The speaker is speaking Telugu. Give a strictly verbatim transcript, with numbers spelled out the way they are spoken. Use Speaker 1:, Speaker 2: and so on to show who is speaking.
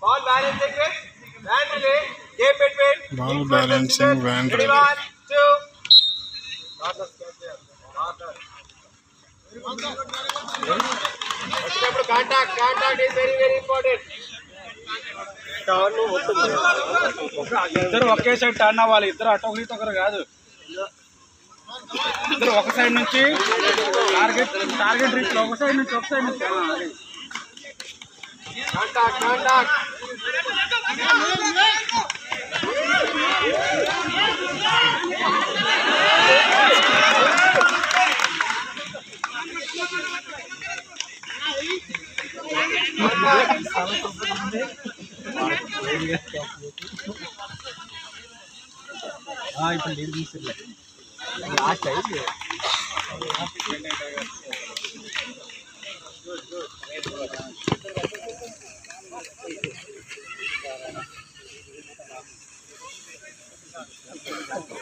Speaker 1: Ball balancing with van relay. Game between.
Speaker 2: Ball balancing van relay.
Speaker 1: One, two. వచ్చినప్పుడు contact contact is very very important. Turn
Speaker 3: ఇద్దరు ఒకే సైడ్ టర్న్ అవ్వాలి. ఇద్దరు అటు ఒకరి ఒకరు కాదు. ఇద్దరు ఒక సైడ్ నుంచి టార్గెట్ టార్గెట్ రీచ్ ఒక సైడ్ నుంచి ఒక సైడ్ నుంచి
Speaker 1: కాంటాక్ట్ కాంటాక్ట్.
Speaker 3: ఇప్పుడు లీడ్ తీసుకులే
Speaker 1: లాస్ట్ అయితే
Speaker 3: Thank you.